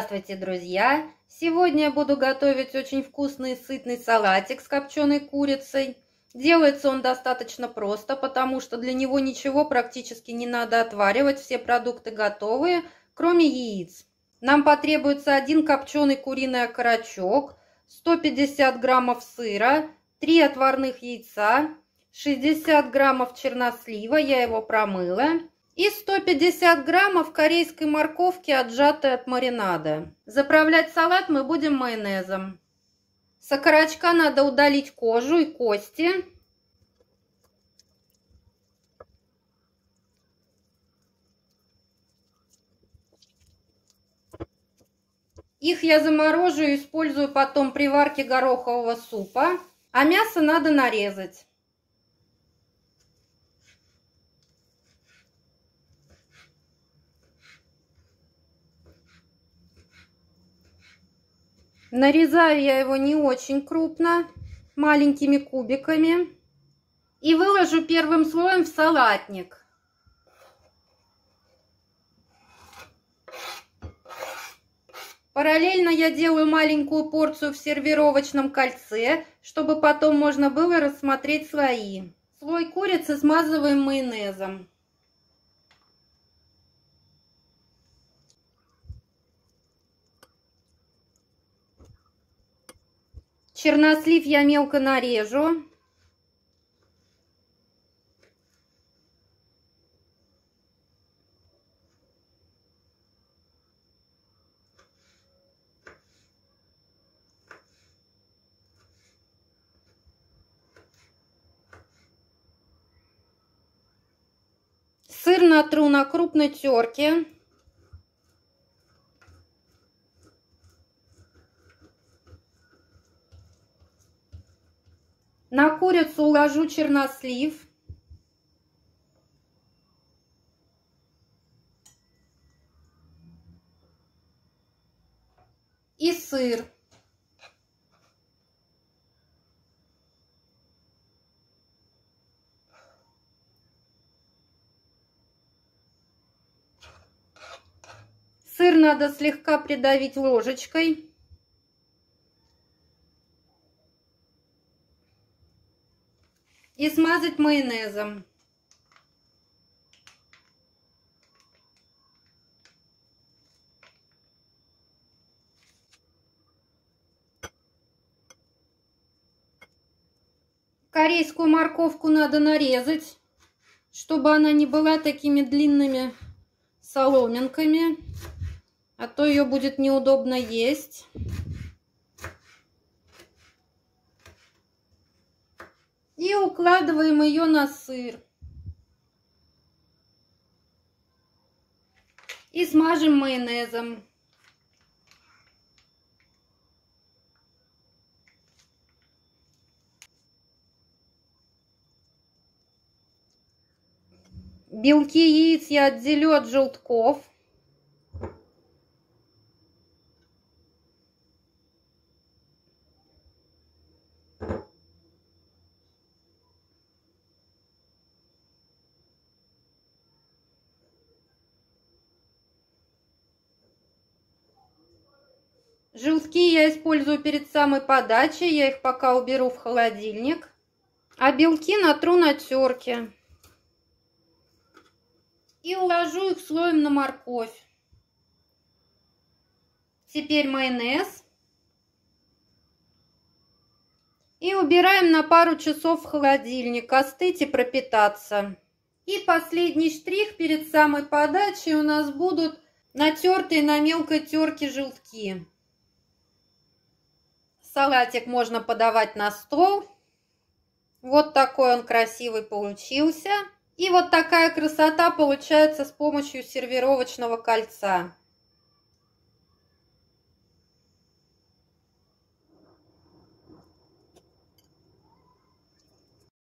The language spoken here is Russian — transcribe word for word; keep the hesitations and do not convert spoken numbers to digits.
Здравствуйте, друзья! Сегодня я буду готовить очень вкусный сытный салатик с копченой курицей. Делается он достаточно просто, потому что для него ничего практически не надо отваривать, все продукты готовые, кроме яиц. Нам потребуется один копченый куриный окорочок, сто пятьдесят граммов сыра, три отварных яйца, шестьдесят граммов чернослива, я его промыла, и сто пятьдесят граммов корейской морковки, отжатой от маринада. Заправлять салат мы будем майонезом. С окорочка надо удалить кожу и кости. Их я заморожу и использую потом при варке горохового супа, а мясо надо нарезать. Нарезаю я его не очень крупно, маленькими кубиками, и выложу первым слоем в салатник. Параллельно я делаю маленькую порцию в сервировочном кольце, чтобы потом можно было рассмотреть слои. Слой курицы смазываем майонезом. Чернослив я мелко нарежу. Сыр натру на крупной терке. На курицу уложу чернослив. И сыр. Сыр надо слегка придавить ложечкой. И смазать майонезом. Корейскую морковку надо нарезать, чтобы она не была такими длинными соломинками, а то ее будет неудобно есть. И укладываем ее на сыр. И смажем майонезом. Белки яиц я отделю от желтков. Желтки я использую перед самой подачей, я их пока уберу в холодильник. А белки натру на терке. И уложу их слоем на морковь. Теперь майонез. И убираем на пару часов в холодильник, остыть и пропитаться. И последний штрих перед самой подачей у нас будут натертые на мелкой терке желтки. Салатик можно подавать на стол. Вот такой он красивый получился. И вот такая красота получается с помощью сервировочного кольца.